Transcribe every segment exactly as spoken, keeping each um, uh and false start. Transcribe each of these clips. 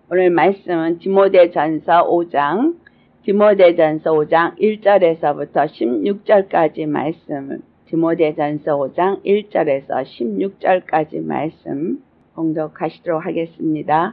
오늘 말씀은 디모데전서 오 장, 디모데전서 오 장 일 절에서부터 십육 절까지 말씀, 디모데전서 오 장 일 절에서 십육 절까지 말씀 봉독하시도록 하겠습니다.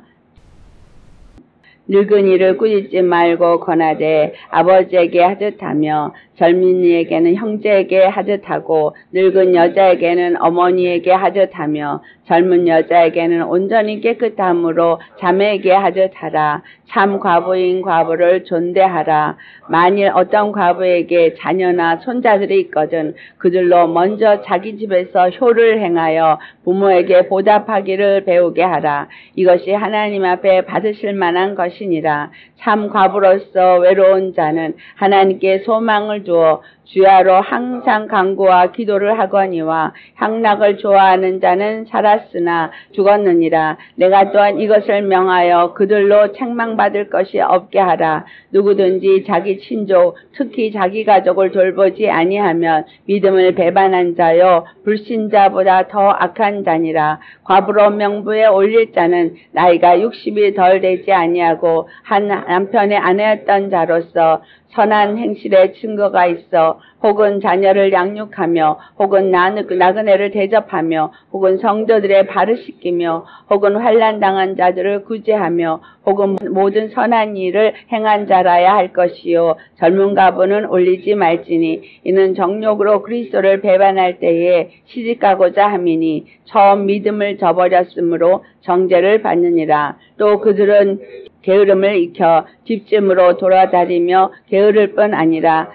늙은이를 꾸짖지 말고 권하되 아버지에게 하듯하며 젊은이에게는 형제에게 하듯하고 늙은 여자에게는 어머니에게 하듯하며 젊은 여자에게는 온전히 깨끗함으로 자매에게 하듯하라. 참 과부인 과부를 존대하라. 만일 어떤 과부에게 자녀나 손자들이 있거든 그들로 먼저 자기 집에서 효를 행하여 부모에게 보답하기를 배우게 하라. 이것이 하나님 앞에 받으실 만한 것이니라. 참 과부로서 외로운 자는 하나님께 소망을 두어 주야로 항상 간구와 기도를 하거니와 향락을 좋아하는 자는 살았으나 죽었느니라. 내가 또한 이것을 명하여 그들로 책망받을 것이 없게 하라. 누구든지 자기 친족 특히 자기 가족을 돌보지 아니하면 믿음을 배반한 자요 불신자보다 더 악한 자니라. 과부로 명부에 올릴 자는 나이가 육십이 덜 되지 아니하고 한 남편의 아내였던 자로서 선한 행실에 증거가 있어 혹은 자녀를 양육하며 혹은 나그네를 대접하며 혹은 성도들의 발을 씻기며 혹은 환난 당한 자들을 구제하며 혹은 모든 선한 일을 행한 자라야 할 것이요 젊은 과부는 올리지 말지니 이는 정욕으로 그리스도를 배반할 때에 시집가고자 함이니 처음 믿음을 저버렸으므로 정죄를 받느니라. 또 그들은 게으름을 익혀 집짐으로 돌아다니며 게으를 뿐 아니라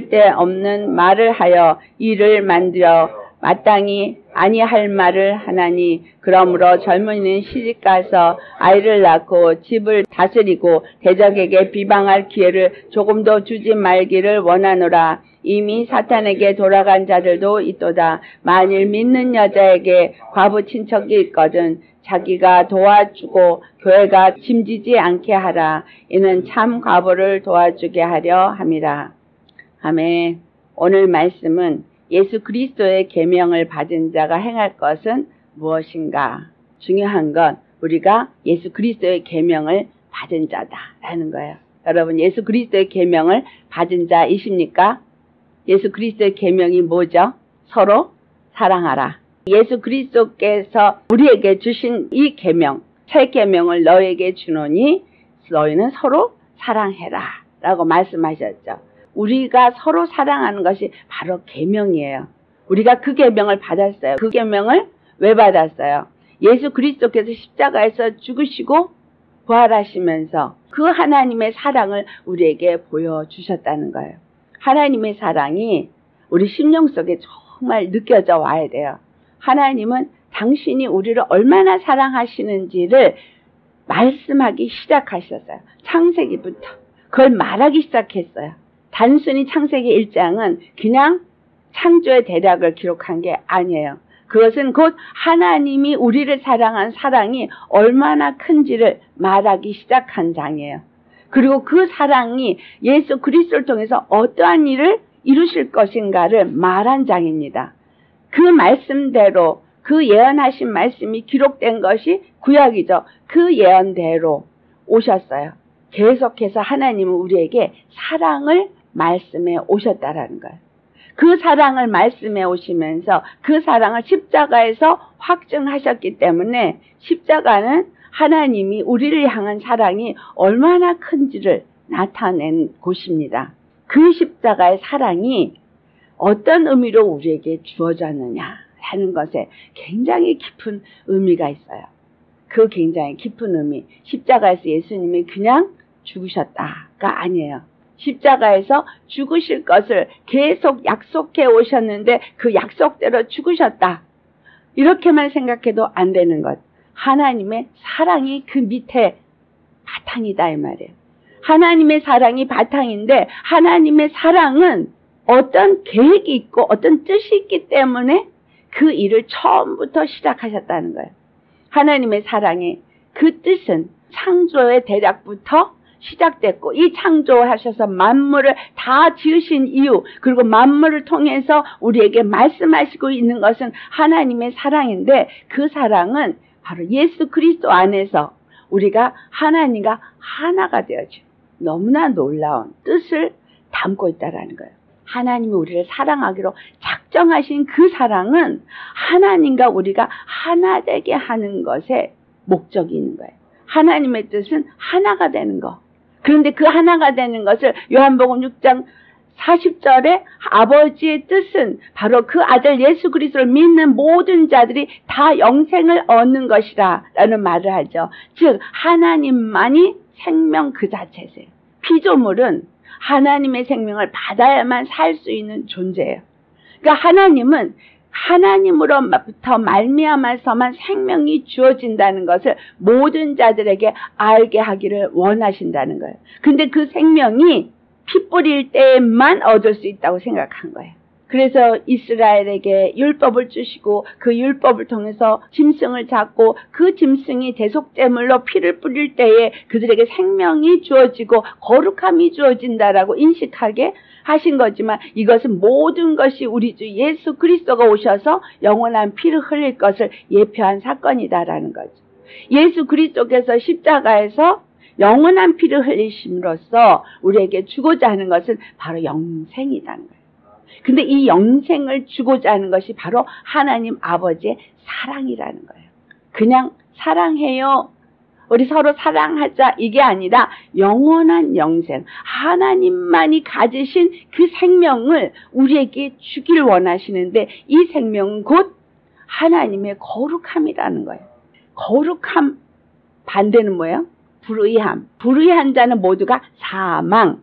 쓸데없는 말을 하여 일을 만들어 마땅히 아니할 말을 하나니 그러므로 젊은이는 시집가서 아이를 낳고 집을 다스리고 대적에게 비방할 기회를 조금도 주지 말기를 원하노라. 이미 사탄에게 돌아간 자들도 있도다. 만일 믿는 여자에게 과부 친척이 있거든 자기가 도와주고 교회가 짐지지 않게 하라. 이는 참 과부를 도와주게 하려 함이라. 아멘. 오늘 말씀은 예수 그리스도의 계명을 받은 자가 행할 것은 무엇인가? 중요한 건 우리가 예수 그리스도의 계명을 받은 자다라는 거예요. 여러분 예수 그리스도의 계명을 받은 자이십니까? 예수 그리스도의 계명이 뭐죠? 서로 사랑하라. 예수 그리스도께서 우리에게 주신 이 계명, 새 계명을 너에게 주노니 너희는 서로 사랑해라 라고 말씀하셨죠. 우리가 서로 사랑하는 것이 바로 계명이에요. 우리가 그 계명을 받았어요. 그 계명을 왜 받았어요? 예수 그리스도께서 십자가에서 죽으시고 부활하시면서 그 하나님의 사랑을 우리에게 보여주셨다는 거예요. 하나님의 사랑이 우리 심령 속에 정말 느껴져 와야 돼요. 하나님은 당신이 우리를 얼마나 사랑하시는지를 말씀하기 시작하셨어요. 창세기부터 그걸 말하기 시작했어요. 단순히 창세기 일 장은 그냥 창조의 대략을 기록한 게 아니에요. 그것은 곧 하나님이 우리를 사랑한 사랑이 얼마나 큰지를 말하기 시작한 장이에요. 그리고 그 사랑이 예수 그리스도를 통해서 어떠한 일을 이루실 것인가를 말한 장입니다. 그 말씀대로 그 예언하신 말씀이 기록된 것이 구약이죠. 그 예언대로 오셨어요. 계속해서 하나님은 우리에게 사랑을 말씀해 오셨다라는 거예요. 그 사랑을 말씀해 오시면서 그 사랑을 십자가에서 확증하셨기 때문에 십자가는 하나님이 우리를 향한 사랑이 얼마나 큰지를 나타낸 곳입니다. 그 십자가의 사랑이 어떤 의미로 우리에게 주어졌느냐 하는 것에 굉장히 깊은 의미가 있어요. 그 굉장히 깊은 의미, 십자가에서 예수님이 그냥 죽으셨다가 아니에요. 십자가에서 죽으실 것을 계속 약속해 오셨는데 그 약속대로 죽으셨다. 이렇게만 생각해도 안 되는 것. 하나님의 사랑이 그 밑에 바탕이다 이 말이에요. 하나님의 사랑이 바탕인데 하나님의 사랑은 어떤 계획이 있고 어떤 뜻이 있기 때문에 그 일을 처음부터 시작하셨다는 거예요. 하나님의 사랑의 그 뜻은 창조의 대략부터 시작됐고 이 창조하셔서 만물을 다 지으신 이유 그리고 만물을 통해서 우리에게 말씀하시고 있는 것은 하나님의 사랑인데 그 사랑은 바로 예수 그리스도 안에서 우리가 하나님과 하나가 되어져 너무나 놀라운 뜻을 담고 있다라는 거예요. 하나님이 우리를 사랑하기로 작정하신 그 사랑은 하나님과 우리가 하나 되게 하는 것에 목적이 있는 거예요. 하나님의 뜻은 하나가 되는 거. 그런데 그 하나가 되는 것을 요한복음 육 장 사십 절에 아버지의 뜻은 바로 그 아들 예수 그리스도를 믿는 모든 자들이 다 영생을 얻는 것이라 라는 말을 하죠. 즉 하나님만이 생명 그 자체세요. 피조물은 하나님의 생명을 받아야만 살 수 있는 존재예요. 그러니까 하나님은 하나님으로부터 말미암아서만 생명이 주어진다는 것을 모든 자들에게 알게 하기를 원하신다는 거예요. 근데 그 생명이 피 뿌릴 때만 얻을 수 있다고 생각한 거예요. 그래서 이스라엘에게 율법을 주시고 그 율법을 통해서 짐승을 잡고 그 짐승이 대속제물로 피를 뿌릴 때에 그들에게 생명이 주어지고 거룩함이 주어진다라고 인식하게 하신 거지만 이것은 모든 것이 우리 주 예수 그리스도가 오셔서 영원한 피를 흘릴 것을 예표한 사건이다라는 거죠. 예수 그리스도께서 십자가에서 영원한 피를 흘리심으로써 우리에게 주고자 하는 것은 바로 영생이라는 거예요. 근데 이 영생을 주고자 하는 것이 바로 하나님 아버지의 사랑이라는 거예요. 그냥 사랑해요, 우리 서로 사랑하자 이게 아니라 영원한 영생, 하나님만이 가지신 그 생명을 우리에게 주길 원하시는데 이 생명은 곧 하나님의 거룩함이라는 거예요. 거룩함 반대는 뭐예요? 불의함. 불의한 자는 모두가 사망.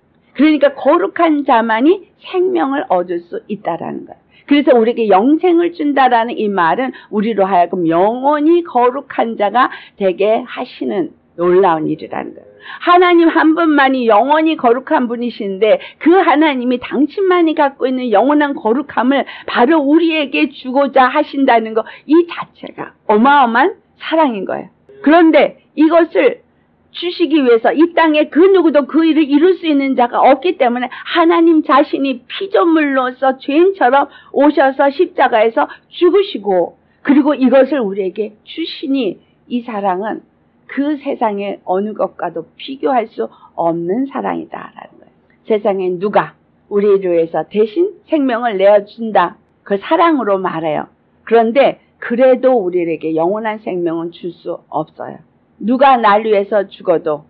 그러니까 거룩한 자만이 생명을 얻을 수 있다라는 거예요. 그래서 우리에게 영생을 준다라는 이 말은 우리로 하여금 영원히 거룩한 자가 되게 하시는 놀라운 일이라는 거예요. 하나님 한 분만이 영원히 거룩한 분이신데 그 하나님이 당신만이 갖고 있는 영원한 거룩함을 바로 우리에게 주고자 하신다는 거, 이 자체가 어마어마한 사랑인 거예요. 그런데 이것을 주시기 위해서 이 땅에 그 누구도 그 일을 이룰 수 있는 자가 없기 때문에 하나님 자신이 피조물로서 죄인처럼 오셔서 십자가에서 죽으시고 그리고 이것을 우리에게 주시니 이 사랑은 그 세상의 어느 것과도 비교할 수 없는 사랑이다라는 거예요. 세상에 누가 우리를 위해서 대신 생명을 내어준다. 그 사랑으로 말해요. 그런데 그래도 우리에게 영원한 생명은 줄 수 없어요. 누가 날 위해서 죽어도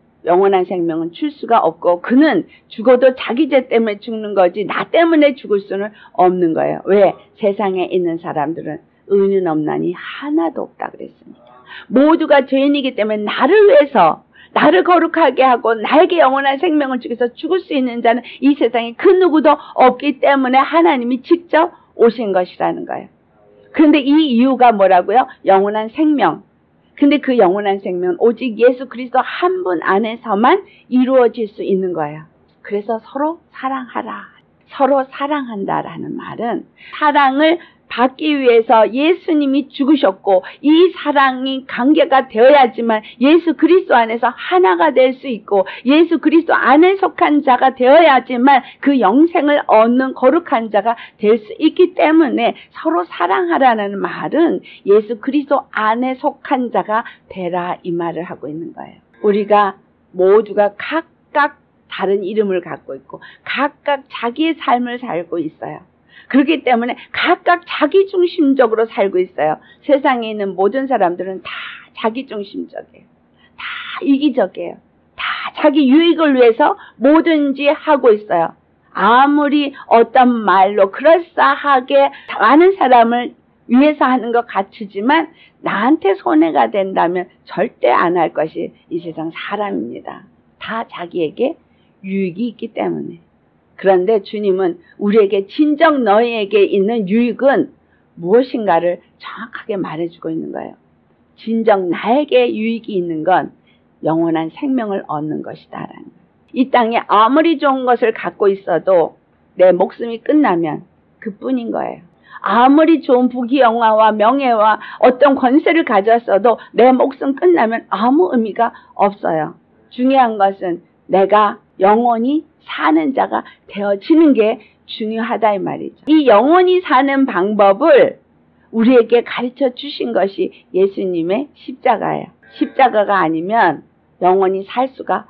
영원한 생명은 줄 수가 없고 그는 죽어도 자기 죄 때문에 죽는 거지 나 때문에 죽을 수는 없는 거예요. 왜? 세상에 있는 사람들은 의는 없나니 하나도 없다 그랬으니까. 모두가 죄인이기 때문에 나를 위해서 나를 거룩하게 하고 나에게 영원한 생명을 주기 위해서 죽을 수 있는 자는 이 세상에 그 누구도 없기 때문에 하나님이 직접 오신 것이라는 거예요. 그런데 이 이유가 뭐라고요? 영원한 생명. 근데 그 영원한 생명은 오직 예수 그리스도 한 분 안에서만 이루어질 수 있는 거예요. 그래서 서로 사랑하라. 서로 사랑한다라는 말은 사랑을 받기 위해서 예수님이 죽으셨고 이 사랑이 관계가 되어야지만 예수 그리스도 안에서 하나가 될 수 있고 예수 그리스도 안에 속한 자가 되어야지만 그 영생을 얻는 거룩한 자가 될 수 있기 때문에 서로 사랑하라는 말은 예수 그리스도 안에 속한 자가 되라 이 말을 하고 있는 거예요. 우리가 모두가 각각 다른 이름을 갖고 있고 각각 자기의 삶을 살고 있어요. 그렇기 때문에 각각 자기중심적으로 살고 있어요. 세상에 있는 모든 사람들은 다 자기중심적이에요. 다 이기적이에요. 다 자기 유익을 위해서 뭐든지 하고 있어요. 아무리 어떤 말로 그럴싸하게 많은 사람을 위해서 하는 것 같지만 나한테 손해가 된다면 절대 안 할 것이 이 세상 사람입니다. 다 자기에게 유익이 있기 때문에. 그런데 주님은 우리에게 진정 너희에게 있는 유익은 무엇인가를 정확하게 말해주고 있는 거예요. 진정 나에게 유익이 있는 건 영원한 생명을 얻는 것이다라는 거예요. 이 땅에 아무리 좋은 것을 갖고 있어도 내 목숨이 끝나면 그뿐인 거예요. 아무리 좋은 부귀영화와 명예와 어떤 권세를 가졌어도 내 목숨 끝나면 아무 의미가 없어요. 중요한 것은 내가 영원히 사는 자가 되어지는 게 중요하다 이 말이죠. 이 영원히 사는 방법을 우리에게 가르쳐 주신 것이 예수님의 십자가예요. 십자가가 아니면 영원히 살 수가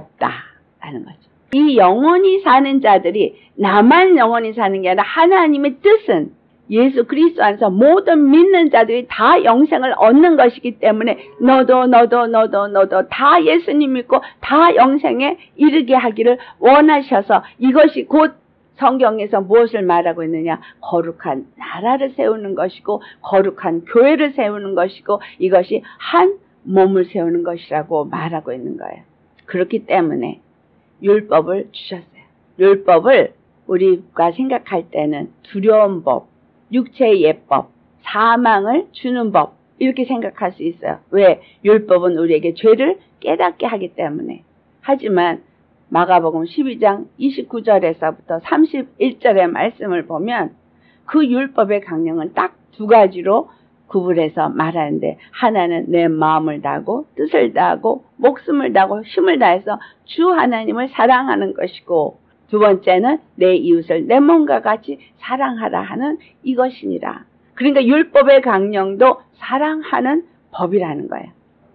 없다라는 거죠. 이 영원히 사는 자들이 나만 영원히 사는 게 아니라 하나님의 뜻은 예수 그리스도 안에서 모든 믿는 자들이 다 영생을 얻는 것이기 때문에 너도 너도 너도 너도 다 예수님 믿고 다 영생에 이르게 하기를 원하셔서 이것이 곧 성경에서 무엇을 말하고 있느냐? 거룩한 나라를 세우는 것이고 거룩한 교회를 세우는 것이고 이것이 한 몸을 세우는 것이라고 말하고 있는 거예요. 그렇기 때문에 율법을 주셨어요. 율법을 우리가 생각할 때는 두려운 법, 육체의 예법, 사망을 주는 법 이렇게 생각할 수 있어요. 왜? 율법은 우리에게 죄를 깨닫게 하기 때문에. 하지만 마가복음 십이 장 이십구 절에서부터 삼십일 절의 말씀을 보면 그 율법의 강령은 딱 두 가지로 구분해서 말하는데 하나는 내 마음을 다하고 뜻을 다하고 목숨을 다하고 힘을 다해서 주 하나님을 사랑하는 것이고 두 번째는 내 이웃을 내 몸과 같이 사랑하라 하는 이것이니라. 그러니까 율법의 강령도 사랑하는 법이라는 거예요.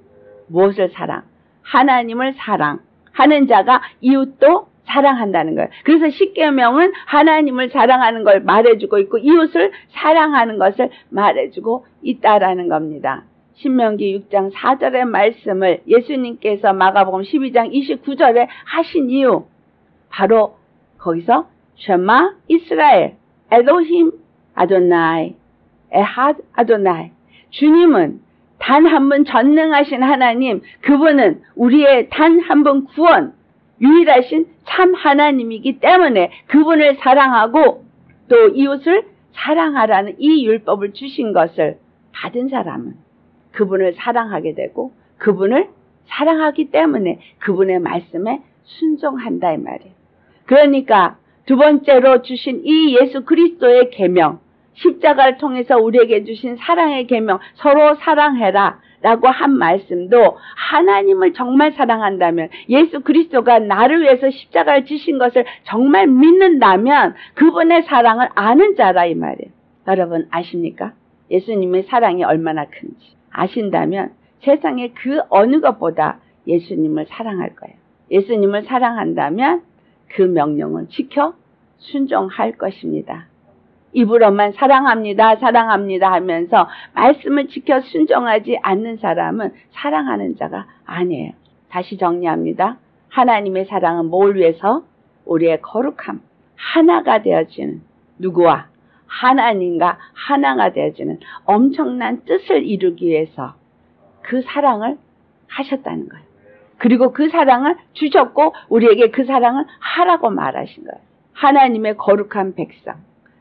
무엇을 사랑? 하나님을 사랑하는 자가 이웃도 사랑한다는 거예요. 그래서 십계명은 하나님을 사랑하는 걸 말해주고 있고 이웃을 사랑하는 것을 말해주고 있다라는 겁니다. 신명기 육 장 사 절의 말씀을 예수님께서 마가복음 십이 장 이십구 절에 하신 이유 바로 거기서 쉐마 이스라엘 엘로힘 아도나이 에핫 아도나이 주님은 단 한 분 전능하신 하나님 그분은 우리의 단 한 분 구원 유일하신 참 하나님이기 때문에 그분을 사랑하고 또 이웃을 사랑하라는 이 율법을 주신 것을 받은 사람은 그분을 사랑하게 되고 그분을 사랑하기 때문에 그분의 말씀에 순종한다 이 말이에요. 그러니까 두 번째로 주신 이 예수 그리스도의 계명 십자가를 통해서 우리에게 주신 사랑의 계명 서로 사랑해라 라고 한 말씀도 하나님을 정말 사랑한다면 예수 그리스도가 나를 위해서 십자가를 지신 것을 정말 믿는다면 그분의 사랑을 아는 자라 이 말이에요. 여러분 아십니까? 예수님의 사랑이 얼마나 큰지 아신다면 세상의 그 어느 것보다 예수님을 사랑할 거예요. 예수님을 사랑한다면 그 명령을 지켜 순종할 것입니다. 입으로만 사랑합니다, 사랑합니다 하면서 말씀을 지켜 순종하지 않는 사람은 사랑하는 자가 아니에요. 다시 정리합니다. 하나님의 사랑은 뭘 위해서? 우리의 거룩함, 하나가 되어지는 누구와? 하나님과 하나가 되어지는 엄청난 뜻을 이루기 위해서 그 사랑을 하셨다는 거예요. 그리고 그 사랑을 주셨고 우리에게 그 사랑을 하라고 말하신 거예요. 하나님의 거룩한 백성,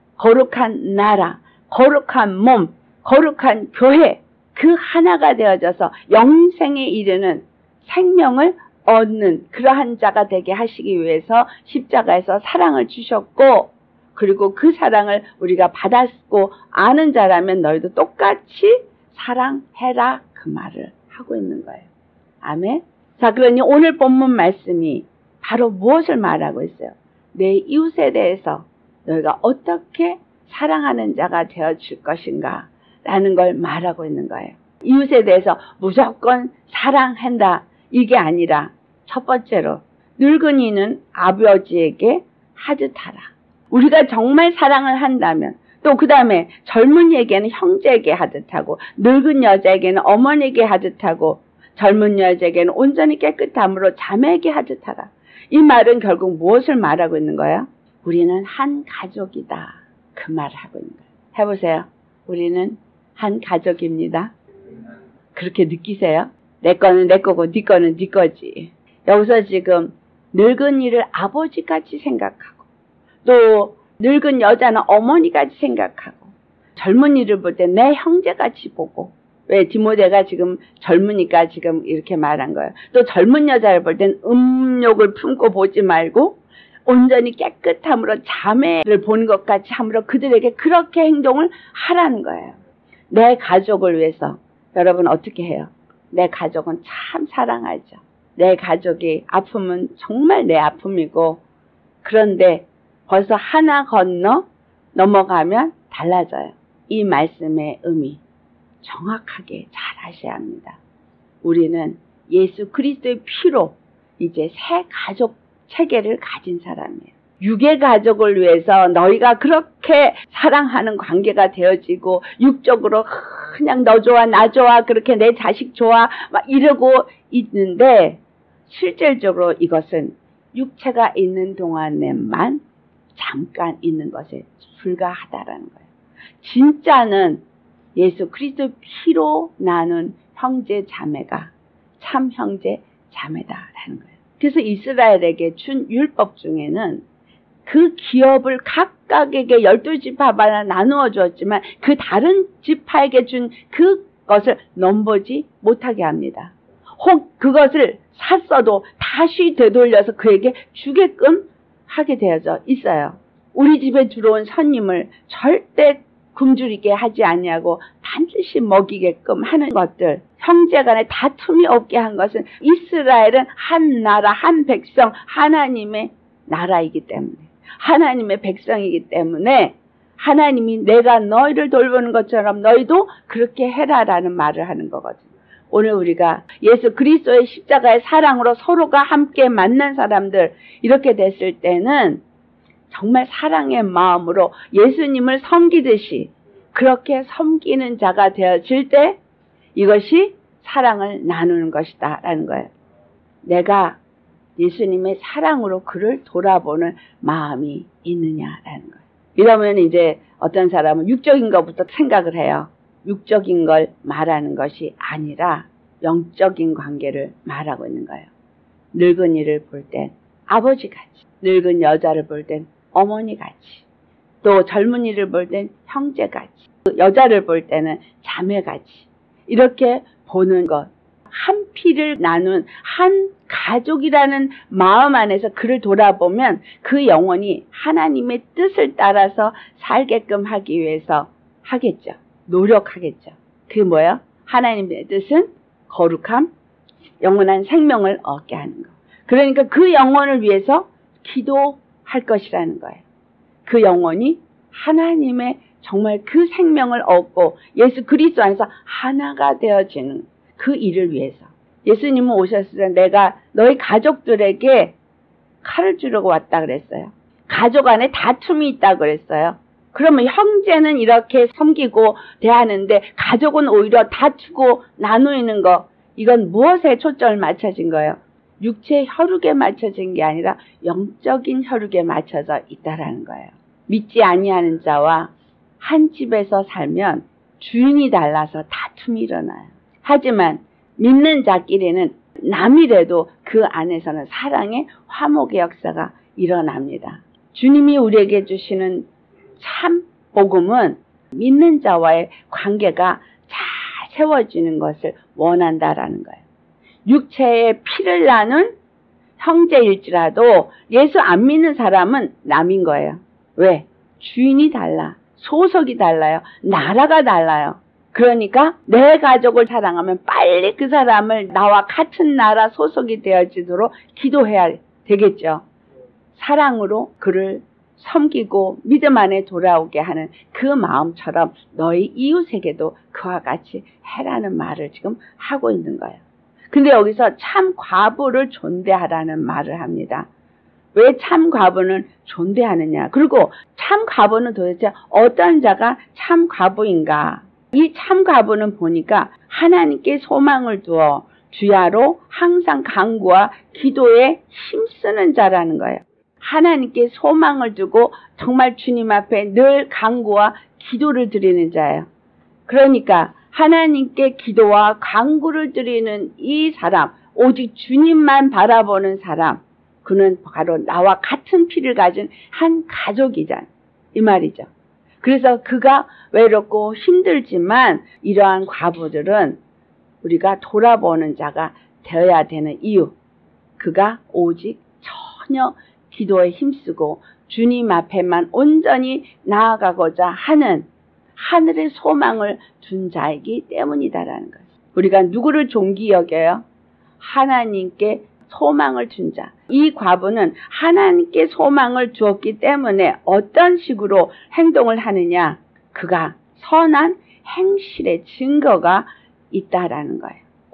거룩한 나라, 거룩한 몸, 거룩한 교회 그 하나가 되어져서 영생에 이르는 생명을 얻는 그러한 자가 되게 하시기 위해서 십자가에서 사랑을 주셨고 그리고 그 사랑을 우리가 받았고 아는 자라면 너희도 똑같이 사랑해라 그 말을 하고 있는 거예요. 아멘. 자, 그러니 오늘 본문 말씀이 바로 무엇을 말하고 있어요? 내 이웃에 대해서 너희가 어떻게 사랑하는 자가 되어줄 것인가 라는 걸 말하고 있는 거예요. 이웃에 대해서 무조건 사랑한다 이게 아니라 첫 번째로 늙은이는 아버지에게 하듯하라. 우리가 정말 사랑을 한다면 또 그 다음에 젊은이에게는 형제에게 하듯하고 늙은 여자에게는 어머니에게 하듯하고 젊은 여자에게는 온전히 깨끗함으로 자매에게 하듯하라. 이 말은 결국 무엇을 말하고 있는 거예요? 우리는 한 가족이다. 그 말을 하고 있는 거예요. 해보세요. 우리는 한 가족입니다. 그렇게 느끼세요? 내 거는 내 거고 네 거는 네 거지. 여기서 지금 늙은이를 아버지같이 생각하고 또 늙은 여자는 어머니같이 생각하고 젊은이를 볼 때 내 형제같이 보고 왜 디모데가 지금 젊으니까 지금 이렇게 말한 거예요. 또 젊은 여자를 볼 땐 음욕을 품고 보지 말고 온전히 깨끗함으로 자매를 보는 것 같이 함으로 그들에게 그렇게 행동을 하라는 거예요. 내 가족을 위해서 여러분 어떻게 해요? 내 가족은 참 사랑하죠. 내 가족이 아프면 정말 내 아픔이고 그런데 벌써 하나 건너 넘어가면 달라져요. 이 말씀의 의미 정확하게 잘 아셔야 합니다. 우리는 예수 그리스도의 피로 이제 새 가족 체계를 가진 사람이에요. 육의 가족을 위해서 너희가 그렇게 사랑하는 관계가 되어지고 육적으로 그냥 너 좋아 나 좋아 그렇게 내 자식 좋아 막 이러고 있는데 실질적으로 이것은 육체가 있는 동안에만 잠깐 있는 것에 불과하다라는 거예요. 진짜는 예수 그리스도 피로 나눈 형제 자매가 참 형제 자매다라는 거예요. 그래서 이스라엘에게 준 율법 중에는 그 기업을 각각에게 열두 지파마다 나누어 주었지만 그 다른 지파에게 준 그것을 넘보지 못하게 합니다. 혹 그것을 샀어도 다시 되돌려서 그에게 주게끔 하게 되어져 있어요. 우리 집에 들어온 손님을 절대 굶주리게 하지 아니하고 반드시 먹이게끔 하는 것들, 형제간에 다툼이 없게 한 것은 이스라엘은 한 나라 한 백성 하나님의 나라이기 때문에 하나님의 백성이기 때문에 하나님이 내가 너희를 돌보는 것처럼 너희도 그렇게 해라라는 말을 하는 거거든요. 오늘 우리가 예수 그리스도의 십자가의 사랑으로 서로가 함께 만난 사람들 이렇게 됐을 때는 정말 사랑의 마음으로 예수님을 섬기듯이 그렇게 섬기는 자가 되어질 때 이것이 사랑을 나누는 것이다 라는 거예요. 내가 예수님의 사랑으로 그를 돌아보는 마음이 있느냐라는 거예요. 이러면 이제 어떤 사람은 육적인 것부터 생각을 해요. 육적인 걸 말하는 것이 아니라 영적인 관계를 말하고 있는 거예요. 늙은이를 볼 땐 아버지같이, 늙은 여자를 볼 땐 어머니같이, 또 젊은이를 볼 땐 형제같이, 여자를 볼 때는 자매같이 이렇게 보는 것. 한 피를 나눈 한 가족이라는 마음 안에서 그를 돌아보면 그 영혼이 하나님의 뜻을 따라서 살게끔 하기 위해서 하겠죠. 노력하겠죠. 그게 뭐예요? 하나님의 뜻은 거룩함, 영원한 생명을 얻게 하는 거. 그러니까 그 영혼을 위해서 기도할 것이라는 거예요. 그 영혼이 하나님의 정말 그 생명을 얻고 예수 그리스도 안에서 하나가 되어지는 그 일을 위해서. 예수님은 오셨을 때 내가 너희 가족들에게 칼을 주려고 왔다 그랬어요. 가족 안에 다툼이 있다 그랬어요. 그러면 형제는 이렇게 섬기고 대하는데 가족은 오히려 다투고 나누는 거, 이건 무엇에 초점을 맞춰진 거예요? 육체 혈육에 맞춰진 게 아니라 영적인 혈육에 맞춰져 있다라는 거예요. 믿지 아니하는 자와 한 집에서 살면 주인이 달라서 다툼이 일어나요. 하지만 믿는 자끼리는 남이라도 그 안에서는 사랑의 화목의 역사가 일어납니다. 주님이 우리에게 주시는 참 복음은 믿는 자와의 관계가 잘 세워지는 것을 원한다라는 거예요. 육체의 피를 나눈 형제일지라도 예수 안 믿는 사람은 남인 거예요. 왜? 주인이 달라. 소속이 달라요. 나라가 달라요. 그러니까 내 가족을 사랑하면 빨리 그 사람을 나와 같은 나라 소속이 되어지도록 기도해야 되겠죠. 사랑으로 그를 섬기고 믿음 안에 돌아오게 하는 그 마음처럼 너희 이웃에게도 그와 같이 해라는 말을 지금 하고 있는 거예요. 근데 여기서 참 과부를 존대하라는 말을 합니다. 왜 참 과부는 존대하느냐? 그리고 참 과부는 도대체 어떤 자가 참 과부인가? 이 참 과부는 보니까 하나님께 소망을 두어 주야로 항상 간구와 기도에 힘쓰는 자라는 거예요. 하나님께 소망을 두고 정말 주님 앞에 늘 간구와 기도를 드리는 자예요. 그러니까 하나님께 기도와 간구를 드리는 이 사람, 오직 주님만 바라보는 사람, 그는 바로 나와 같은 피를 가진 한 가족이잖아. 이 말이죠. 그래서 그가 외롭고 힘들지만 이러한 과부들은 우리가 돌아보는 자가 되어야 되는 이유, 그가 오직 전혀 기도에 힘쓰고 주님 앞에만 온전히 나아가고자 하는 하늘의 소망을 둔 자이기 때문이다라는 거예요. 우리가 누구를 존귀 여겨요? 하나님께 소망을 둔 자. 이 과부는 하나님께 소망을 주었기 때문에 어떤 식으로 행동을 하느냐? 그가 선한 행실의 증거가 있다라는 거예요.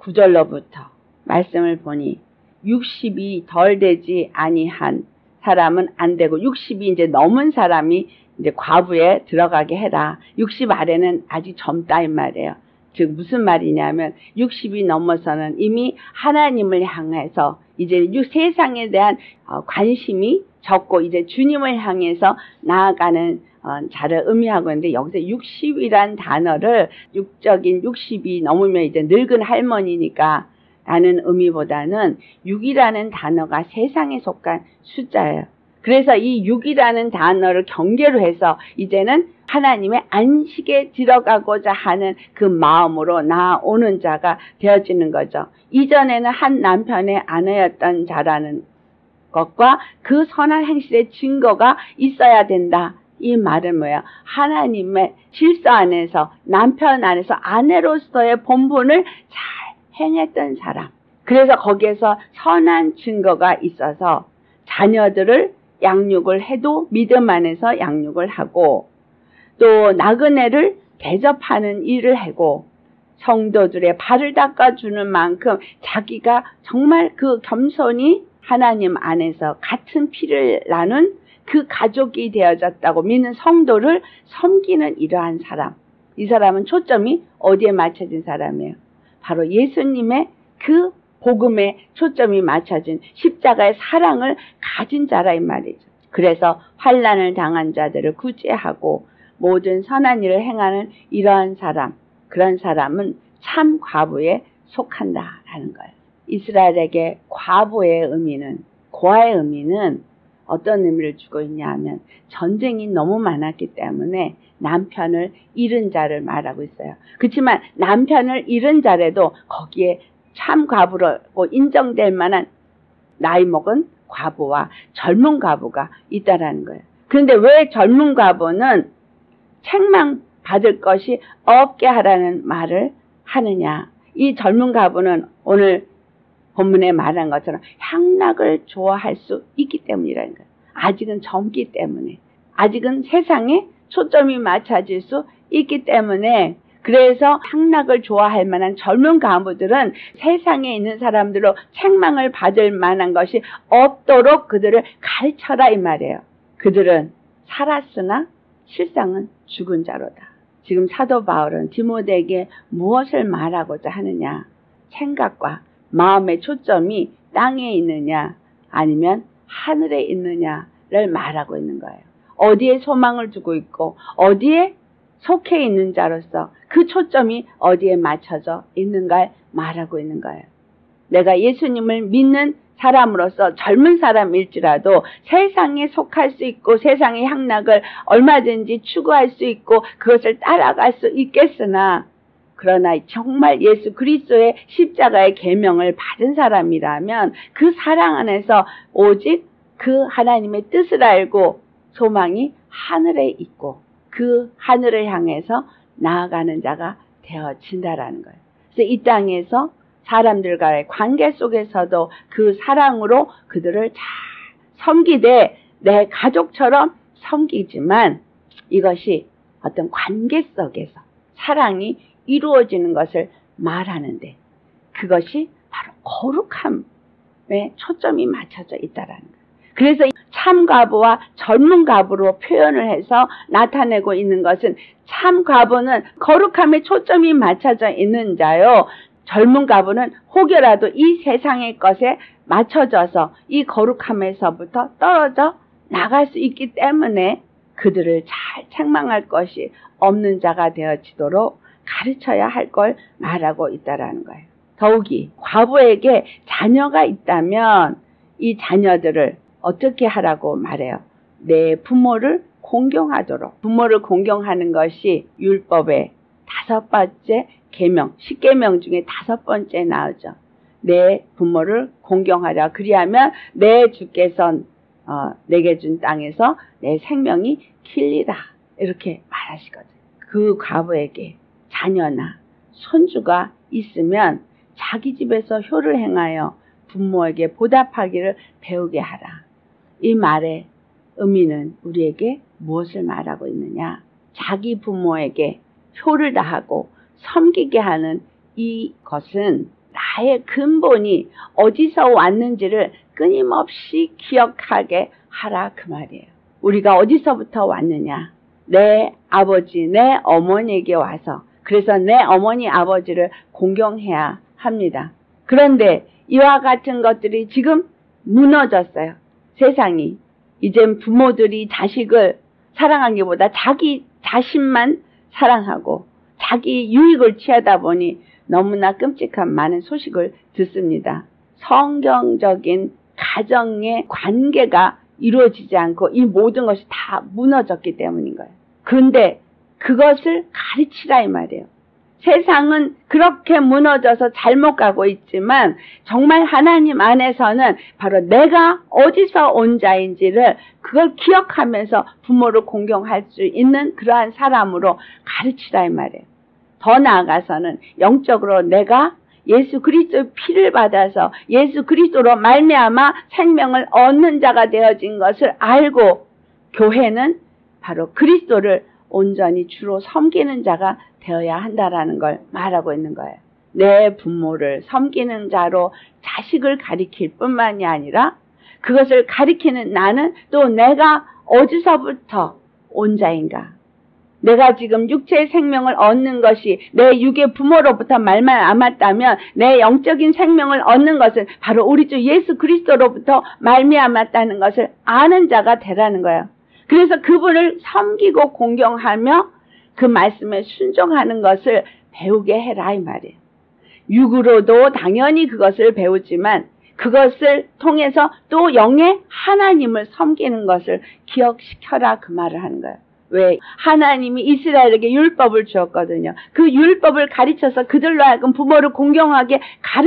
구절로부터 말씀을 보니 육십이 덜 되지 아니한 사람은 안 되고 육십이 이제 넘은 사람이 이제 과부에 들어가게 해라. 육십 아래는 아직 젊다 이 말이에요. 즉 무슨 말이냐면 육십이 넘어서는 이미 하나님을 향해서 이제 세상에 대한 관심이 적고 이제 주님을 향해서 나아가는 자를 의미하고 있는데, 여기서 육십이란 단어를 육적인 육십이 넘으면 이제 늙은 할머니니까 라는 의미보다는 육이라는 단어가 세상에 속한 숫자예요. 그래서 이 육이라는 단어를 경계로 해서 이제는 하나님의 안식에 들어가고자 하는 그 마음으로 나아오는 자가 되어지는 거죠. 이전에는 한 남편의 아내였던 자라는 것과 그 선한 행실의 증거가 있어야 된다. 이 말은 뭐야? 하나님의 질서 안에서, 남편 안에서 아내로서의 본분을 잘 행했던 사람. 그래서 거기에서 선한 증거가 있어서 자녀들을 양육을 해도 믿음 안에서 양육을 하고, 또 나그네를 대접하는 일을 하고, 성도들의 발을 닦아주는 만큼 자기가 정말 그 겸손히 하나님 안에서 같은 피를 나눈 그 가족이 되어졌다고 믿는 성도를 섬기는 이러한 사람. 이 사람은 초점이 어디에 맞춰진 사람이에요? 바로 예수님의 그 복음에 초점이 맞춰진 십자가의 사랑을 가진 자라 이 말이죠. 그래서 환난을 당한 자들을 구제하고 모든 선한 일을 행하는 이러한 사람, 그런 사람은 참 과부에 속한다라는 거예요. 이스라엘에게 과부의 의미는, 고아의 의미는 어떤 의미를 주고 있냐 하면 전쟁이 너무 많았기 때문에 남편을 잃은 자를 말하고 있어요. 그렇지만 남편을 잃은 자라도 거기에 참 과부라고 인정될 만한 나이 먹은 과부와 젊은 과부가 있다라는 거예요. 그런데 왜 젊은 과부는 책망 받을 것이 없게 하라는 말을 하느냐? 이 젊은 과부는 오늘 본문에 말한 것처럼 향락을 좋아할 수 있기 때문이라는 거예요. 아직은 젊기 때문에, 아직은 세상에 초점이 맞춰질 수 있기 때문에, 그래서 향락을 좋아할 만한 젊은 과부들은 세상에 있는 사람들로 책망을 받을 만한 것이 없도록 그들을 가르쳐라 이 말이에요. 그들은 살았으나 실상은 죽은 자로다. 지금 사도 바울은 디모데에게 무엇을 말하고자 하느냐? 생각과 마음의 초점이 땅에 있느냐 아니면 하늘에 있느냐를 말하고 있는 거예요. 어디에 소망을 두고 있고 어디에 속해 있는 자로서 그 초점이 어디에 맞춰져 있는가를 말하고 있는 거예요. 내가 예수님을 믿는 사람으로서 젊은 사람일지라도 세상에 속할 수 있고 세상의 향락을 얼마든지 추구할 수 있고 그것을 따라갈 수 있겠으나, 그러나 정말 예수 그리스도의 십자가의 계명을 받은 사람이라면 그 사랑 안에서 오직 그 하나님의 뜻을 알고 소망이 하늘에 있고 그 하늘을 향해서 나아가는 자가 되어진다라는 거예요. 그래서 이 땅에서 사람들과의 관계 속에서도 그 사랑으로 그들을 잘 섬기되 내 가족처럼 섬기지만, 이것이 어떤 관계 속에서 사랑이 이루어지는 것을 말하는데 그것이 바로 거룩함에 초점이 맞춰져 있다라는 거예요. 그래서 참 과부와 젊은 과부로 표현을 해서 나타내고 있는 것은, 참 과부는 거룩함에 초점이 맞춰져 있는 자요, 젊은 과부는 혹여라도 이 세상의 것에 맞춰져서 이 거룩함에서부터 떨어져 나갈 수 있기 때문에 그들을 잘 책망할 것이 없는 자가 되어지도록 가르쳐야 할 걸 말하고 있다라는 거예요. 더욱이 과부에게 자녀가 있다면 이 자녀들을 어떻게 하라고 말해요? 내 부모를 공경하도록. 부모를 공경하는 것이 율법의 다섯 번째 계명, 십계명 중에 다섯 번째 나오죠. 내 부모를 공경하라. 그리하면 내 주께서 어, 내게 준 땅에서 내 생명이 길리라. 이렇게 말하시거든요. 그 과부에게 자녀나 손주가 있으면 자기 집에서 효를 행하여 부모에게 보답하기를 배우게 하라. 이 말의 의미는 우리에게 무엇을 말하고 있느냐? 자기 부모에게 효를 다하고 섬기게 하는 이것은 나의 근본이 어디서 왔는지를 끊임없이 기억하게 하라 그 말이에요. 우리가 어디서부터 왔느냐? 내 아버지, 내 어머니에게 와서, 그래서 내 어머니 아버지를 공경해야 합니다. 그런데 이와 같은 것들이 지금 무너졌어요. 세상이. 이젠 부모들이 자식을 사랑하기보다 자기 자신만 사랑하고 자기 유익을 취하다 보니 너무나 끔찍한 많은 소식을 듣습니다. 성경적인 가정의 관계가 이루어지지 않고 이 모든 것이 다 무너졌기 때문인 거예요. 그런데 그것을 가르치라 이 말이에요. 세상은 그렇게 무너져서 잘못 가고 있지만 정말 하나님 안에서는 바로 내가 어디서 온 자인지를 그걸 기억하면서 부모를 공경할 수 있는 그러한 사람으로 가르치라 이 말이에요. 더 나아가서는 영적으로 내가 예수 그리스도의 피를 받아서 예수 그리스도로 말미암아 생명을 얻는 자가 되어진 것을 알고 교회는 바로 그리스도를 온전히 주로 섬기는 자가 되어야 한다라는 걸 말하고 있는 거예요. 내 부모를 섬기는 자로 자식을 가리킬 뿐만이 아니라 그것을 가리키는 나는 또 내가 어디서부터 온 자인가? 내가 지금 육체의 생명을 얻는 것이 내 육의 부모로부터 말만 암았다면 내 영적인 생명을 얻는 것은 바로 우리 주 예수 그리스도로부터 말미암았다는 것을 아는 자가 되라는 거예요. 그래서 그분을 섬기고 공경하며 그 말씀에 순종하는 것을 배우게 해라 이 말이에요. 육으로도 당연히 그것을 배우지만 그것을 통해서 또 영의 하나님을 섬기는 것을 기억시켜라 그 말을 하는 거예요. 왜? 하나님이 이스라엘에게 율법을 주었거든요. 그 율법을 가르쳐서 그들로 하여금 부모를 공경하게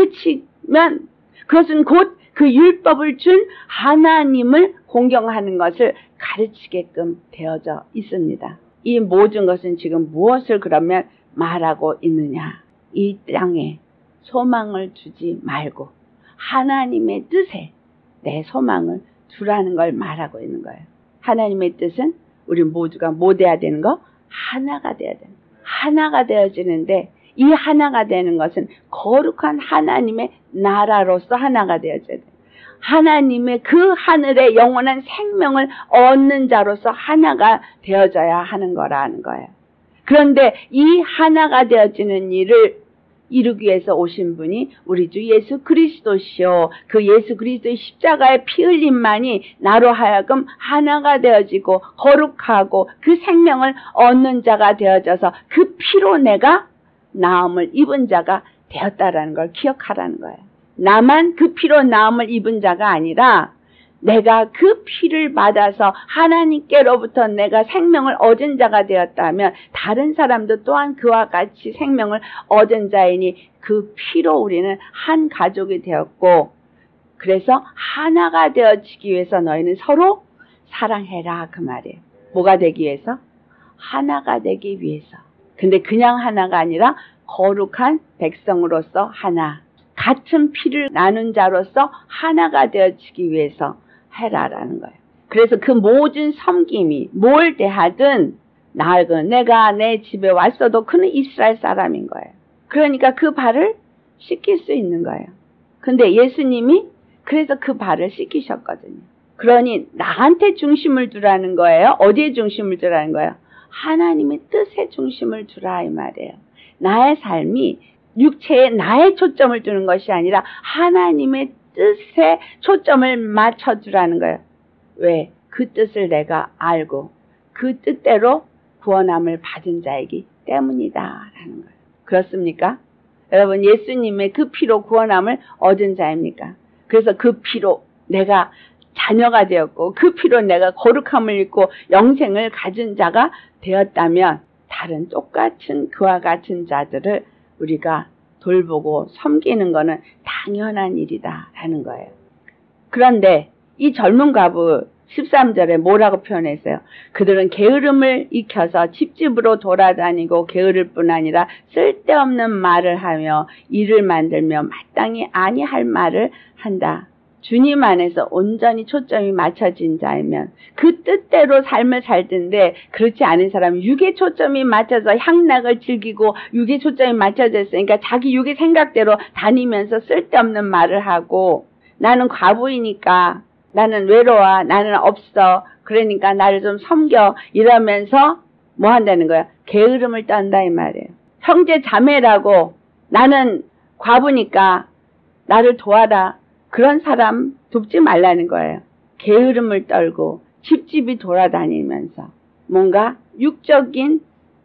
가르치면 그것은 곧 그 율법을 준 하나님을 공경하는 것을 가르치게끔 되어져 있습니다. 이 모든 것은 지금 무엇을 그러면 말하고 있느냐? 이 땅에 소망을 두지 말고 하나님의 뜻에 내 소망을 두라는 걸 말하고 있는 거예요. 하나님의 뜻은 우리 모두가 뭐 돼야 되는 거? 하나가 돼야 되는 거. 하나가 되어지는데 이 하나가 되는 것은 거룩한 하나님의 나라로서 하나가 되어져야 돼요. 하나님의 그 하늘의 영원한 생명을 얻는 자로서 하나가 되어져야 하는 거라는 거예요. 그런데 이 하나가 되어지는 일을 이루기 위해서 오신 분이 우리 주 예수 그리스도시요. 그 예수 그리스도의 십자가의 피 흘림만이 나로 하여금 하나가 되어지고 거룩하고 그 생명을 얻는 자가 되어져서 그 피로 내가 나음을 입은 자가 되었다라는 걸 기억하라는 거예요. 나만 그 피로 나음을 입은 자가 아니라 내가 그 피를 받아서 하나님께로부터 내가 생명을 얻은 자가 되었다면 다른 사람도 또한 그와 같이 생명을 얻은 자이니 그 피로 우리는 한 가족이 되었고 그래서 하나가 되어지기 위해서 너희는 서로 사랑해라 그 말이에요. 뭐가 되기 위해서? 하나가 되기 위해서. 근데 그냥 하나가 아니라 거룩한 백성으로서 하나. 같은 피를 나눈 자로서 하나가 되어지기 위해서 해라라는 거예요. 그래서 그 모든 섬김이 뭘 대하든 나하고 내가 내 집에 왔어도 그는 이스라엘 사람인 거예요. 그러니까 그 발을 씻길 수 있는 거예요. 근데 예수님이 그래서 그 발을 씻기셨거든요. 그러니 나한테 중심을 두라는 거예요. 어디에 중심을 두라는 거예요? 하나님의 뜻에 중심을 두라 이 말이에요. 나의 삶이 육체에 나의 초점을 두는 것이 아니라 하나님의 뜻에 초점을 맞춰주라는 거예요. 왜? 그 뜻을 내가 알고 그 뜻대로 구원함을 받은 자이기 때문이다 라는 거예요. 그렇습니까? 여러분 예수님의 그 피로 구원함을 얻은 자입니까? 그래서 그 피로 내가 자녀가 되었고 그 피로 내가 거룩함을 입고 영생을 가진 자가 되었다면 다른 똑같은 그와 같은 자들을 우리가 돌보고 섬기는 것은 당연한 일이다 라는 거예요. 그런데 이 젊은 과부 십삼 절에 뭐라고 표현했어요? 그들은 게으름을 익혀서 집집으로 돌아다니고 게으를 뿐 아니라 쓸데없는 말을 하며 일을 만들며 마땅히 아니할 말을 한다. 주님 안에서 온전히 초점이 맞춰진 자이면 그 뜻대로 삶을 살 텐데, 그렇지 않은 사람은 육의 초점이 맞춰서 향락을 즐기고 육의 초점이 맞춰져 있으니까 자기 육의 생각대로 다니면서 쓸데없는 말을 하고, 나는 과부이니까 나는 외로워, 나는 없어, 그러니까 나를 좀 섬겨, 이러면서 뭐 한다는 거야? 게으름을 떤다 이 말이에요. 형제 자매라고 나는 과부니까 나를 도와라, 그런 사람 돕지 말라는 거예요. 게으름을 떨고 집집이 돌아다니면서 뭔가 육적인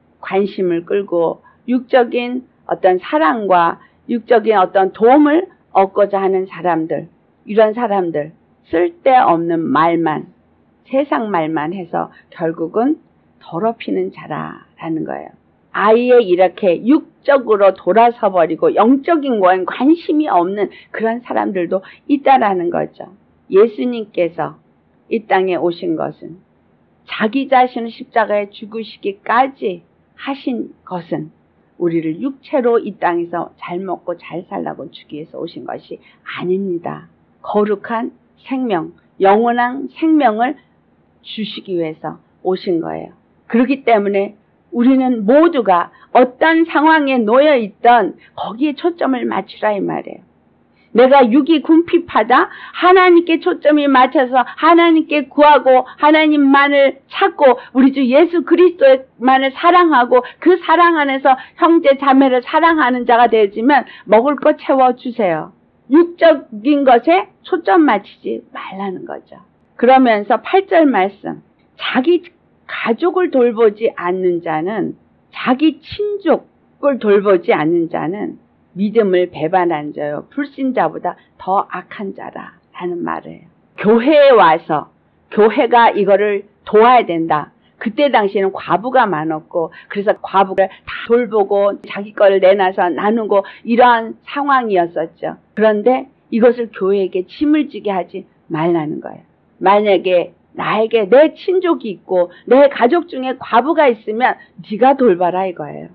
관심을 끌고 육적인 어떤 사랑과 육적인 어떤 도움을 얻고자 하는 사람들, 이런 사람들 쓸데없는 말만, 세상 말만 해서 결국은 더럽히는 자라라는 거예요. 아예 이렇게 육적으로 돌아서 버리고 영적인 거엔 관심이 없는 그런 사람들도 있다라는 거죠. 예수님께서 이 땅에 오신 것은, 자기 자신을 십자가에 죽으시기까지 하신 것은 우리를 육체로 이 땅에서 잘 먹고 잘 살라고 주기 위해서 오신 것이 아닙니다. 거룩한 생명, 영원한 생명을 주시기 위해서 오신 거예요. 그렇기 때문에 우리는 모두가 어떤 상황에 놓여 있던 거기에 초점을 맞추라 이 말이에요. 내가 육이 궁핍하다, 하나님께 초점이 맞춰서 하나님께 구하고 하나님만을 찾고 우리 주 예수 그리스도만을 사랑하고 그 사랑 안에서 형제 자매를 사랑하는 자가 되지만 먹을 것 채워주세요. 육적인 것에 초점 맞추지 말라는 거죠. 그러면서 팔 절 말씀, 자기 가족을 돌보지 않는 자는, 자기 친족을 돌보지 않는 자는 믿음을 배반한 자요 불신자보다 더 악한 자라 라는 말이에요. 교회에 와서 교회가 이거를 도와야 된다. 그때 당시에는 과부가 많았고, 그래서 과부를 다 돌보고 자기 거를 내놔서 나누고 이러한 상황이었었죠. 그런데 이것을 교회에게 짐을 지게 하지 말라는 거예요. 만약에 나에게 내 친족이 있고 내 가족 중에 과부가 있으면 네가 돌봐라 이거예요.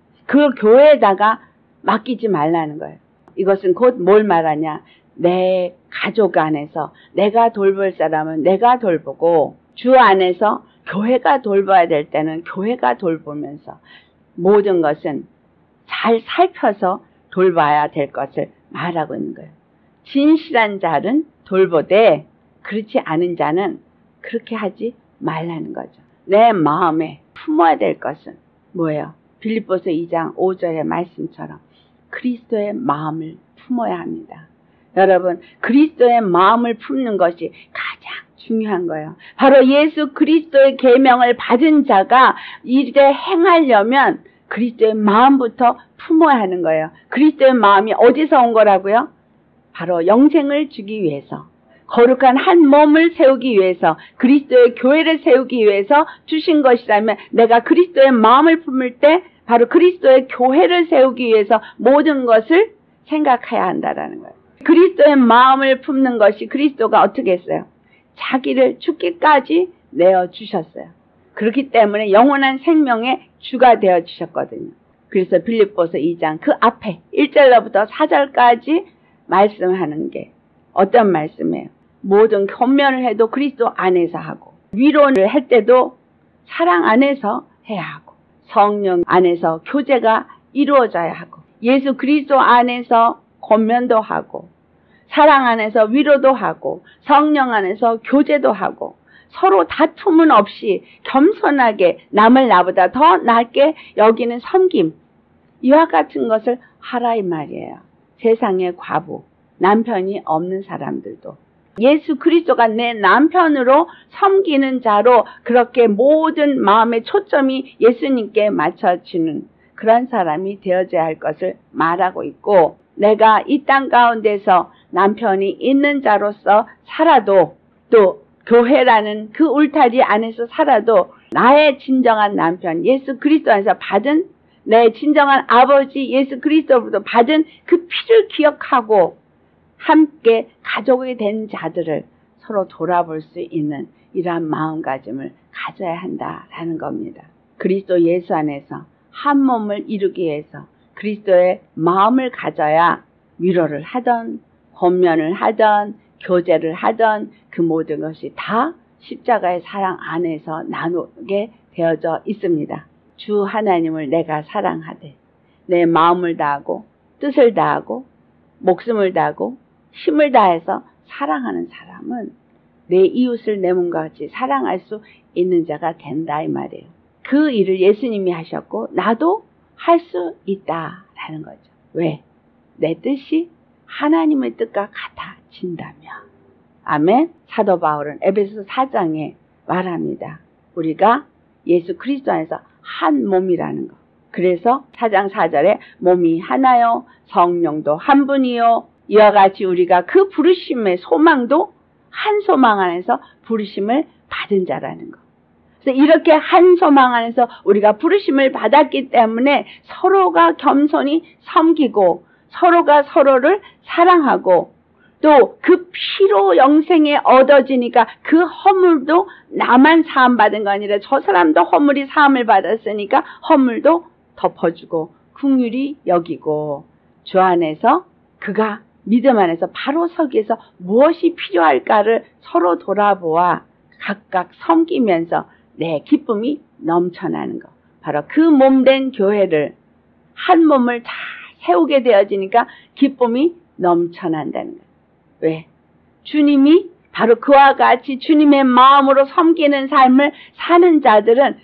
그걸 교회에다가 맡기지 말라는 거예요. 이것은 곧 뭘 말하냐? 내 가족 안에서 내가 돌볼 사람은 내가 돌보고, 주 안에서 교회가 돌봐야 될 때는 교회가 돌보면서 모든 것은 잘 살펴서 돌봐야 될 것을 말하고 있는 거예요. 진실한 자는 돌보되 그렇지 않은 자는 그렇게 하지 말라는 거죠. 내 마음에 품어야 될 것은 뭐예요? 빌립보서 이 장 오 절의 말씀처럼 그리스도의 마음을 품어야 합니다. 여러분, 그리스도의 마음을 품는 것이 가장 중요한 거예요. 바로 예수 그리스도의 계명을 받은 자가 이제 행하려면 그리스도의 마음부터 품어야 하는 거예요. 그리스도의 마음이 어디서 온 거라고요? 바로 영생을 주기 위해서, 거룩한 한 몸을 세우기 위해서, 그리스도의 교회를 세우기 위해서 주신 것이라면, 내가 그리스도의 마음을 품을 때 바로 그리스도의 교회를 세우기 위해서 모든 것을 생각해야 한다는 거예요. 그리스도의 마음을 품는 것이, 그리스도가 어떻게 했어요? 자기를 죽기까지 내어주셨어요. 그렇기 때문에 영원한 생명의 주가 되어주셨거든요. 그래서 빌립보서 이 장 그 앞에 일 절로부터 사 절까지 말씀하는 게 어떤 말씀이에요? 모든 권면을 해도 그리스도 안에서 하고, 위로를 할 때도 사랑 안에서 해야 하고, 성령 안에서 교제가 이루어져야 하고, 예수 그리스도 안에서 권면도 하고, 사랑 안에서 위로도 하고, 성령 안에서 교제도 하고, 서로 다툼은 없이 겸손하게 남을 나보다 더 낫게 여기는 섬김, 이와 같은 것을 하라 이 말이에요. 세상의 과부, 남편이 없는 사람들도 예수 그리스도가 내 남편으로 섬기는 자로 그렇게 모든 마음의 초점이 예수님께 맞춰지는 그런 사람이 되어져야 할 것을 말하고 있고, 내가 이 땅 가운데서 남편이 있는 자로서 살아도, 또 교회라는 그 울타리 안에서 살아도 나의 진정한 남편 예수 그리스도 안에서 받은, 내 진정한 아버지 예수 그리스도로부터 받은 그 피를 기억하고 함께 가족이 된 자들을 서로 돌아볼 수 있는 이러한 마음가짐을 가져야 한다라는 겁니다. 그리스도 예수 안에서 한 몸을 이루기 위해서 그리스도의 마음을 가져야 위로를 하던, 권면을 하던, 교제를 하던 그 모든 것이 다 십자가의 사랑 안에서 나누게 되어져 있습니다. 주 하나님을 내가 사랑하되 내 마음을 다하고 뜻을 다하고 목숨을 다하고 힘을 다해서 사랑하는 사람은 내 이웃을 내 몸과 같이 사랑할 수 있는 자가 된다 이 말이에요. 그 일을 예수님이 하셨고 나도 할 수 있다라는 거죠. 왜? 내 뜻이 하나님의 뜻과 같아진다며. 아멘. 사도 바울은 에베소서 사 장에 말합니다. 우리가 예수 그리스도 안에서 한 몸이라는 거. 그래서 사 장 사 절에 몸이 하나요 성령도 한 분이요 이와 같이 우리가 그 부르심의 소망도 한 소망 안에서 부르심을 받은 자라는 거. 그래서 이렇게 한 소망 안에서 우리가 부르심을 받았기 때문에 서로가 겸손히 섬기고 서로가 서로를 사랑하고 또 그 피로 영생에 얻어지니까 그 허물도 나만 사함받은 거 아니라 저 사람도 허물이 사함을 받았으니까 허물도 덮어주고 긍휼히 여기고 주 안에서 그가 믿음 안에서 바로 서기에서 무엇이 필요할까를 서로 돌아보아 각각 섬기면서 내 기쁨이 넘쳐나는 것. 바로 그 몸된 교회를 한 몸을 다 세우게 되어지니까 기쁨이 넘쳐난다는 거예요. 왜? 주님이 바로 그와 같이 주님의 마음으로 섬기는 삶을 사는 자들은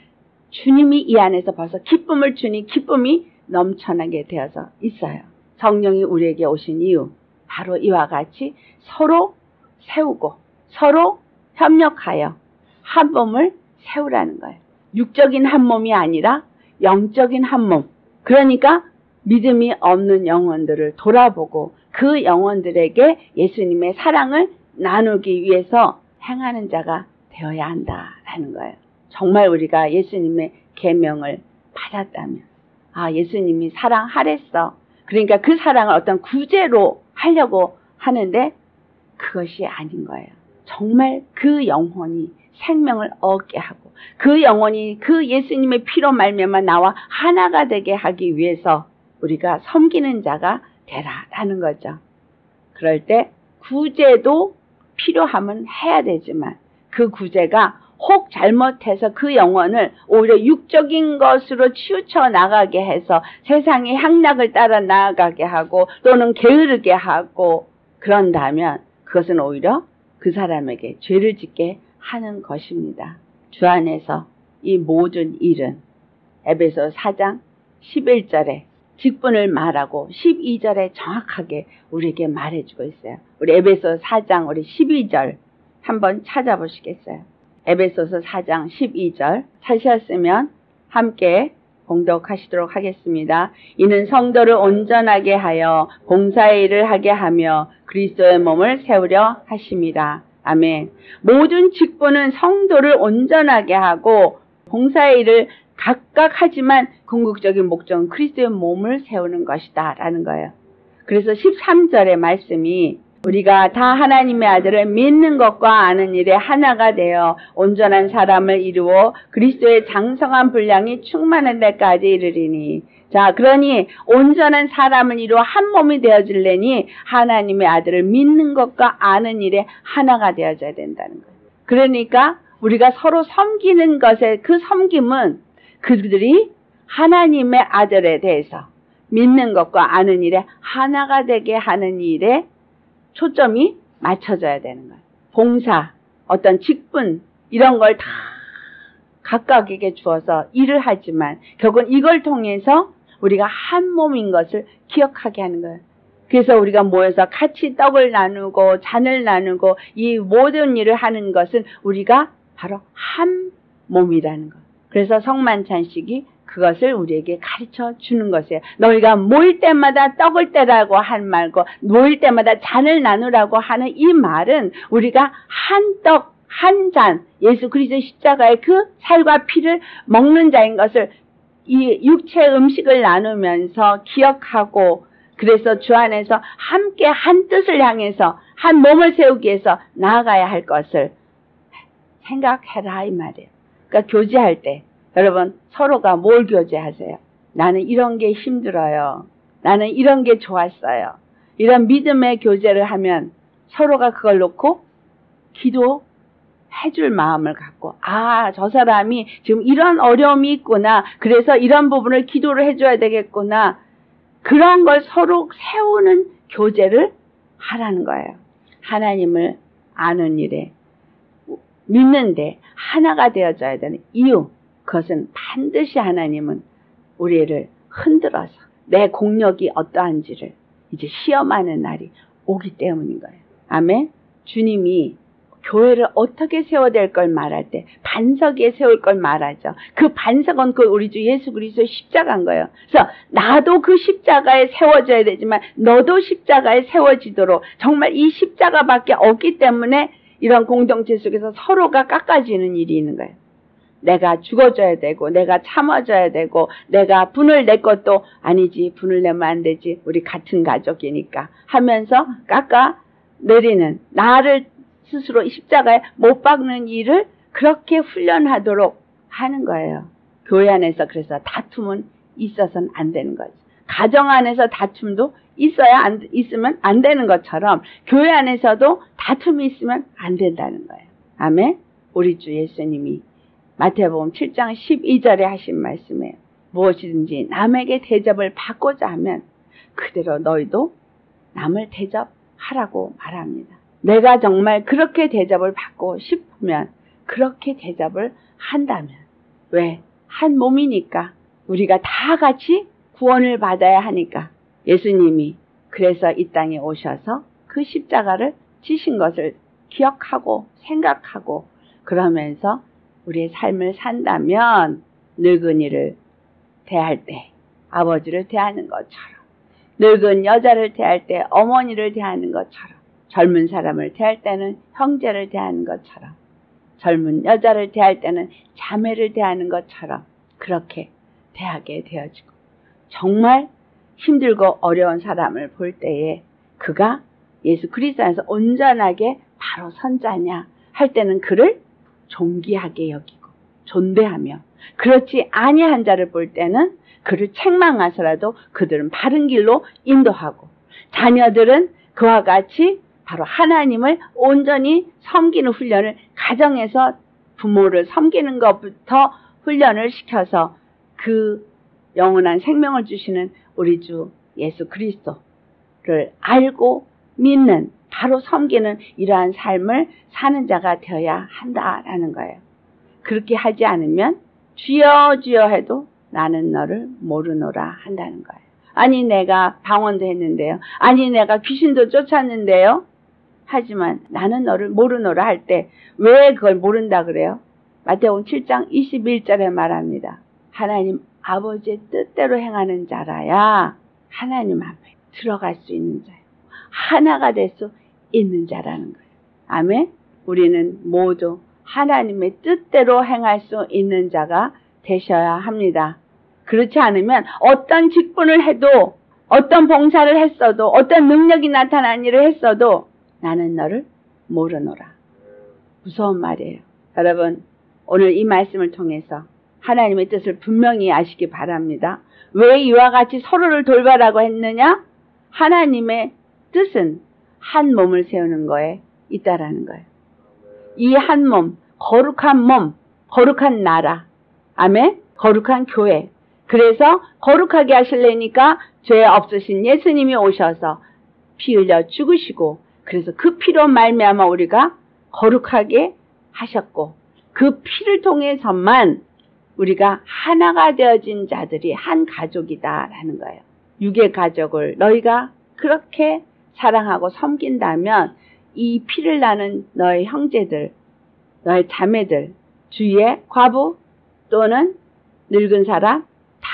주님이 이 안에서 벌써 기쁨을 주니 기쁨이 넘쳐나게 되어서 있어요. 성령이 우리에게 오신 이유 바로 이와 같이 서로 세우고 서로 협력하여 한 몸을 세우라는 거예요. 육적인 한 몸이 아니라 영적인 한 몸. 그러니까 믿음이 없는 영혼들을 돌아보고 그 영혼들에게 예수님의 사랑을 나누기 위해서 행하는 자가 되어야 한다라는 거예요. 정말 우리가 예수님의 계명을 받았다면 아 예수님이 사랑하랬어. 그러니까 그 사랑을 어떤 구제로 하려고 하는데 그것이 아닌 거예요. 정말 그 영혼이 생명을 얻게 하고 그 영혼이 그 예수님의 피로 말미암아 나와 하나가 되게 하기 위해서 우리가 섬기는 자가 되라라는 거죠. 그럴 때 구제도 필요하면 해야 되지만 그 구제가 혹 잘못해서 그 영혼을 오히려 육적인 것으로 치우쳐 나가게 해서 세상의 향락을 따라 나아가게 하고 또는 게으르게 하고 그런다면 그것은 오히려 그 사람에게 죄를 짓게 하는 것입니다. 주 안에서 이 모든 일은 에베소 사 장 십일 절에 직분을 말하고 십이 절에 정확하게 우리에게 말해주고 있어요. 우리 에베소 사 장 우리 십이 절 한번 찾아보시겠어요? 에베소서 사 장 십이 절 찾으셨으면 함께 봉독하시도록 하겠습니다. 이는 성도를 온전하게 하여 봉사의 일을 하게 하며 그리스도의 몸을 세우려 하심이라. 아멘. 모든 직분은 성도를 온전하게 하고 봉사의 일을 각각 하지만 궁극적인 목적은 그리스도의 몸을 세우는 것이다 라는 거예요. 그래서 십삼 절의 말씀이 우리가 다 하나님의 아들을 믿는 것과 아는 일에 하나가 되어 온전한 사람을 이루어 그리스도의 장성한 분량이 충만한 데까지 이르리니. 자, 그러니 온전한 사람을 이루어 한 몸이 되어질래니 하나님의 아들을 믿는 것과 아는 일에 하나가 되어져야 된다는 거예요. 그러니까 우리가 서로 섬기는 것의 그 섬김은 그들이 하나님의 아들에 대해서 믿는 것과 아는 일에 하나가 되게 하는 일에 초점이 맞춰져야 되는 거예요. 봉사, 어떤 직분 이런 걸 다 각각에게 주어서 일을 하지만 결국은 이걸 통해서 우리가 한 몸인 것을 기억하게 하는 거예요. 그래서 우리가 모여서 같이 떡을 나누고 잔을 나누고 이 모든 일을 하는 것은 우리가 바로 한 몸이라는 것. 그래서 성만찬식이 그것을 우리에게 가르쳐 주는 것이에요. 너희가 모일 때마다 떡을 떼라고 한 말고 모일 때마다 잔을 나누라고 하는 이 말은 우리가 한 떡, 한 잔, 예수 그리스도 십자가의 그 살과 피를 먹는 자인 것을 이 육체 음식을 나누면서 기억하고 그래서 주 안에서 함께 한 뜻을 향해서 한 몸을 세우기 위해서 나아가야 할 것을 생각해라 이 말이에요. 그러니까 교제할 때 여러분 서로가 뭘 교제하세요? 나는 이런 게 힘들어요. 나는 이런 게 좋았어요. 이런 믿음의 교제를 하면 서로가 그걸 놓고 기도해줄 마음을 갖고, 아, 저 사람이 지금 이런 어려움이 있구나. 그래서 이런 부분을 기도를 해줘야 되겠구나. 그런 걸 서로 세우는 교제를 하라는 거예요. 하나님을 아는 일에, 믿는데 하나가 되어져야 되는 이유, 그것은 반드시 하나님은 우리를 흔들어서 내 공력이 어떠한지를 이제 시험하는 날이 오기 때문인 거예요. 아멘. 주님이 교회를 어떻게 세워야 될 걸 말할 때 반석 위에 세울 걸 말하죠. 그 반석은 그 우리 주 예수 그리스도의 십자가인 거예요. 그래서 나도 그 십자가에 세워져야 되지만 너도 십자가에 세워지도록 정말 이 십자가밖에 없기 때문에 이런 공동체 속에서 서로가 깎아지는 일이 있는 거예요. 내가 죽어줘야 되고 내가 참아줘야 되고 내가 분을 내 것도 아니지, 분을 내면 안 되지, 우리 같은 가족이니까 하면서 깎아 내리는, 나를 스스로 십자가에 못 박는 일을 그렇게 훈련하도록 하는 거예요. 교회 안에서. 그래서 다툼은 있어서는 안 되는 거죠. 가정 안에서 다툼도 있어야 안, 있으면 안 되는 것처럼 교회 안에서도 다툼이 있으면 안 된다는 거예요. 아멘. 우리 주 예수님이 마태복음 칠 장 십이 절에 하신 말씀이에요. 무엇이든지 남에게 대접을 받고자 하면 그대로 너희도 남을 대접하라고 말합니다. 내가 정말 그렇게 대접을 받고 싶으면 그렇게 대접을 한다면, 왜? 한 몸이니까, 우리가 다 같이 구원을 받아야 하니까 예수님이 그래서 이 땅에 오셔서 그 십자가를 지신 것을 기억하고 생각하고 그러면서 우리의 삶을 산다면 늙은이를 대할 때 아버지를 대하는 것처럼, 늙은 여자를 대할 때 어머니를 대하는 것처럼, 젊은 사람을 대할 때는 형제를 대하는 것처럼, 젊은 여자를 대할 때는 자매를 대하는 것처럼 그렇게 대하게 되어지고, 정말 힘들고 어려운 사람을 볼 때에 그가 예수 그리스도 안에서 온전하게 바로 선자냐 할 때는 그를 존귀하게 여기고 존대하며, 그렇지 아니한 자를 볼 때는 그를 책망하서라도 그들은 바른 길로 인도하고, 자녀들은 그와 같이 바로 하나님을 온전히 섬기는 훈련을 가정에서 부모를 섬기는 것부터 훈련을 시켜서 그 영원한 생명을 주시는 우리 주 예수 그리스도를 알고 믿는, 바로 섬기는 이러한 삶을 사는 자가 되어야 한다라는 거예요. 그렇게 하지 않으면 주여 주여 해도 나는 너를 모르노라 한다는 거예요. 아니 내가 방언도 했는데요, 아니 내가 귀신도 쫓았는데요, 하지만 나는 너를 모르노라 할 때 왜 그걸 모른다 그래요? 마태복음 칠 장 이십일 절에 말합니다. 하나님 아버지의 뜻대로 행하는 자라야 하나님 앞에 들어갈 수 있는 자예요. 하나가 될 수 있는 자라는 거예요. 아멘. 우리는 모두 하나님의 뜻대로 행할 수 있는 자가 되셔야 합니다. 그렇지 않으면 어떤 직분을 해도, 어떤 봉사를 했어도, 어떤 능력이 나타난 일을 했어도 나는 너를 모르노라. 무서운 말이에요. 여러분, 오늘 이 말씀을 통해서 하나님의 뜻을 분명히 아시기 바랍니다. 왜 이와 같이 서로를 돌봐라고 했느냐? 하나님의 뜻은 한 몸을 세우는 거에 있다라는 거예요. 이 한 몸, 거룩한 몸, 거룩한 나라, 아멘? 거룩한 교회. 그래서 거룩하게 하시려니까 죄 없으신 예수님이 오셔서 피 흘려 죽으시고, 그래서 그 피로 말미암아 우리가 거룩하게 하셨고, 그 피를 통해서만 우리가 하나가 되어진 자들이 한 가족이다라는 거예요. 육의 가족을 너희가 그렇게 사랑하고 섬긴다면 이 피를 나는 너의 형제들, 너의 자매들, 주위의 과부 또는 늙은 사람, 다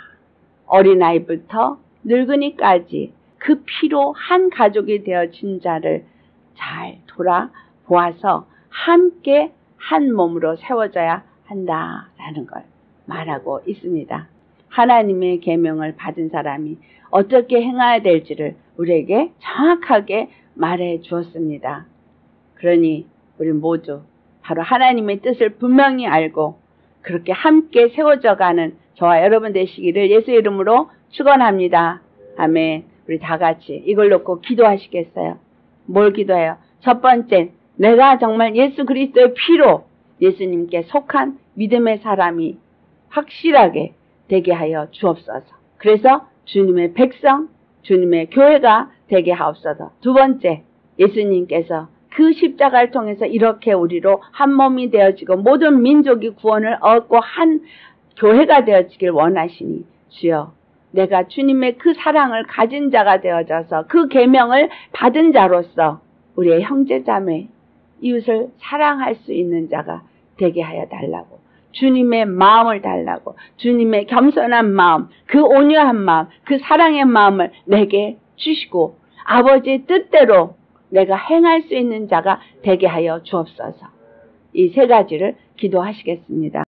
어린아이부터 늙은이까지 그 피로 한 가족이 되어진 자를 잘 돌아보아서 함께 한 몸으로 세워져야 한다라는 걸 말하고 있습니다. 하나님의 계명을 받은 사람이 어떻게 행해야 될지를 우리에게 정확하게 말해 주었습니다. 그러니 우리 모두 바로 하나님의 뜻을 분명히 알고 그렇게 함께 세워져 가는 저와 여러분 되시기를 예수 이름으로 축원합니다. 아멘. 우리 다 같이 이걸 놓고 기도하시겠어요? 뭘 기도해요? 첫 번째, 내가 정말 예수 그리스도의 피로 예수님께 속한 믿음의 사람이 확실하게 되게 하여 주옵소서. 그래서 주님의 백성, 주님의 교회가 되게 하옵소서. 두 번째, 예수님께서 그 십자가를 통해서 이렇게 우리로 한 몸이 되어지고 모든 민족이 구원을 얻고 한 교회가 되어지길 원하시니 주여, 내가 주님의 그 사랑을 가진 자가 되어져서 그 계명을 받은 자로서 우리의 형제자매, 이웃을 사랑할 수 있는 자가 되게 하여 달라고, 주님의 마음을 달라고, 주님의 겸손한 마음, 그 온유한 마음, 그 사랑의 마음을 내게 주시고 아버지의 뜻대로 내가 행할 수 있는 자가 되게 하여 주옵소서. 이 세 가지를 기도하시겠습니다.